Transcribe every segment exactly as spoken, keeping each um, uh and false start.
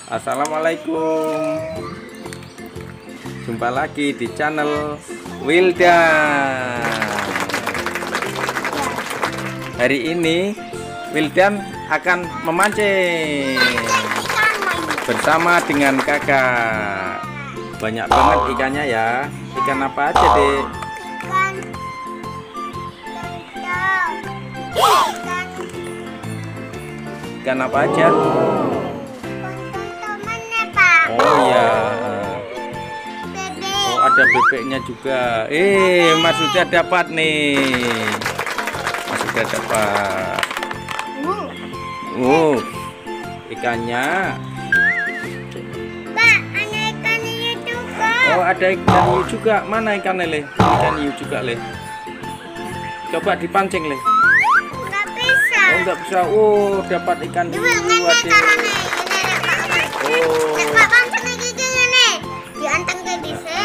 Assalamualaikum. Jumpa lagi di channel Wildan. Hari ini Wildan akan memancing bersama dengan kakak. Banyak banget ikannya ya. Ikan apa aja, Dek? Ikan apa aja? Oh ya. Oh, ada bebeknya juga. Eh, Mas sudah dapat nih. Mas sudah dapat. Oh, ikannya. Pak, ada ikan hiu juga. Oh, ada ikan hiu juga. Mana ikan lele? Ikan hiu juga, Le. Coba dipancing, Le. Nggak bisa. Oh, nggak bisa. Oh, dapat ikan hiu. Adik. Oh. Pak, pancing lagi gini. Dianteng ke bisa.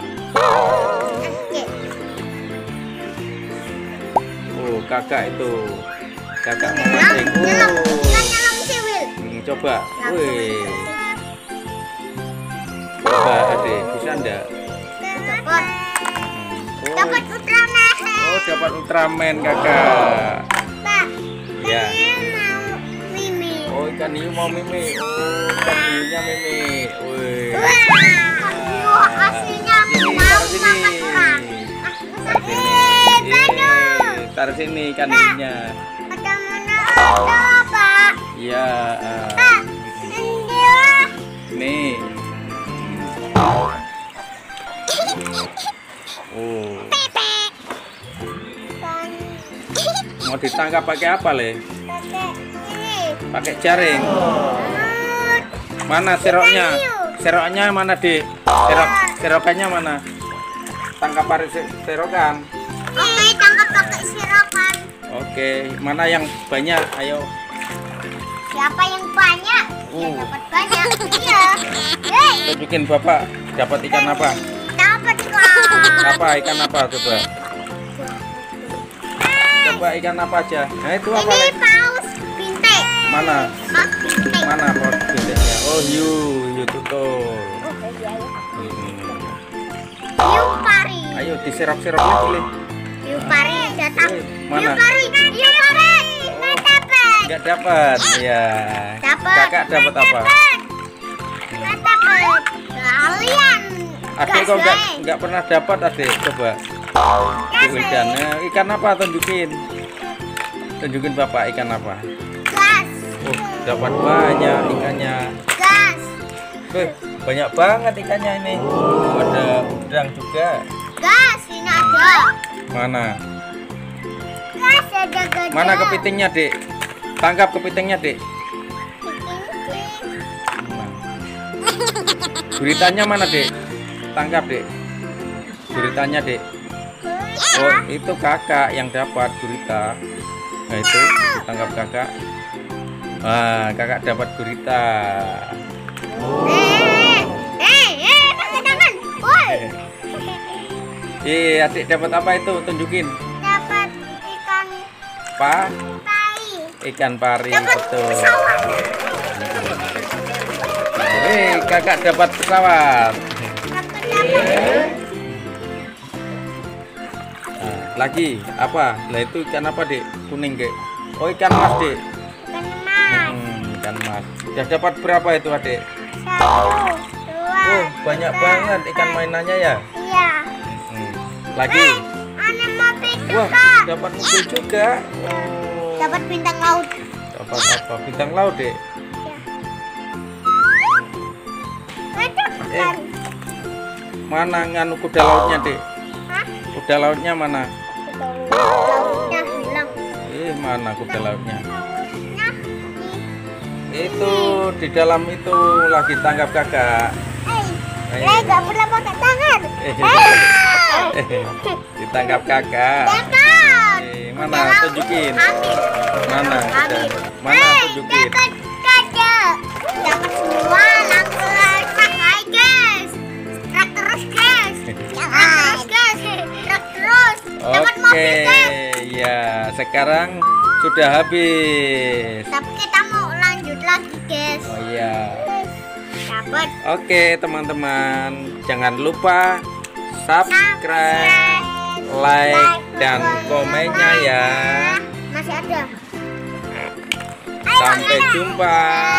Oh, kakak itu. Kakak memancing. Nyelam, Oh. ikan nyelam sih, Wil. Hmm, coba. Wih. Coba, Adik. Bisa enggak? Dapat. Oh. Dapat Ultraman. Oh, dapat Ultraman, kakak. Pak, Ya. saya mau Mimi. Oh, ikan hiu mau Mimi. Oh, ikan hiunya Mimi. Wih. Wah, aslinya Sini, mau taruh sini. makan orang. Taruh sini. Eh, aduh. Eh, taruh sini ikan hiunya. Ada mana ada, Pak? Iya. ah. Pak, ini lah. Nih. Oh. Pepek. Kan. Mau ditangkap pakai apa, Le? Pakai ini. Pakai jaring. Mut. Mana seroknya? Seroknya mana, Dik? Serok serokannya mana? Tangkap pakai se- serokan. Oke, tangkap pakai sirokan. Oke, mana yang banyak? Ayo. Siapa yang banyak? Ya Uh. dapat banyak. Iya. Hei, Tunjukin Bapak dapat ikan apa? dapat kok. Apa ikan apa coba? Coba ikan apa aja? Nah, itu apa, Ini Le? paus bintik. Mana? Paus bintik. Mana pot bintangnya? Oh, hiu, hiu tutul. Oh, iya, iya. Hmm. Hiu pari. Ayo diserok-serok lagi, Le. Hiu pari datang. Eh, mana? Hiu pari. Hiu pari. Nggak dapat. Enggak dapat. Ya. Dapat. Kakak dapat apa? Nggak dapat. Kalian. Adik kok enggak enggak pernah dapat, Adik. Coba. Di Wildan. Nah, ikan apa tunjukin? Tunjukin Bapak ikan apa? Gas. Oh, dapat banyak ikannya. Gas. Wih, banyak banget ikannya ini. Oh, ada udang juga. Gas. Ini ada. Mana? Gas ada gajah. Mana kepitingnya, Dek? Tangkap kepitingnya, Dek. Mana? Guritanya mana, Dek? Tangkap, Dek. Guritanya, Dek. Oh, itu kakak yang dapat gurita. Nah, itu tangkap kakak. Ah, kakak dapat gurita. Eh, eh, eh, pakai tangan. Woi. Eh, Adik dapat apa itu? Tunjukin. Dapat ikan Pa, tai. ikan pari, Dapat betul. pesawat. Eh, kakak dapat pesawat. Dapat dapat. Nah, lagi apa? Lah itu ikan apa, Dek? Kuning, Dek. Oh, ikan mas, Dek. Ikan mas. Hmm, ikan mas. Sudah dapat berapa itu, Adik? Satu, dua. Oh, banyak tiga, banget ikan empat. mainannya ya. Iya. Hmm. Lagi. Ada mobil Wah, juga. dapat mobil juga. Oh. Dapat bintang laut. Dapat apa? Bintang laut, Dek. Ada Eh. kan? Mana nganu kuda lautnya, Dek? Hah? Kuda lautnya mana? Lautnya hilang. Eh, mana kuda lautnya? Lautnya di. Itu di dalam itu lagi tangkap kakak. Eh, Ayo. eh, nggak pernah pakai tangan. Eh, Eh. ditangkap kakak. Dapat. Eh, mana tunjukin? Ambil. Mana? Ambil. Mana Eh, tunjukin? dapat gajah. Dapat semua langsung langsung hai guys. Truk terus guys. Truk terus guys. Truk terus. Dapat mobil Oke, guys. ya sekarang sudah habis. Tapi kita mau lanjut lagi guys. Oh iya. Buat Oke teman-teman, jangan lupa subscribe, like, dan komennya ya. masih ada. Sampai jumpa.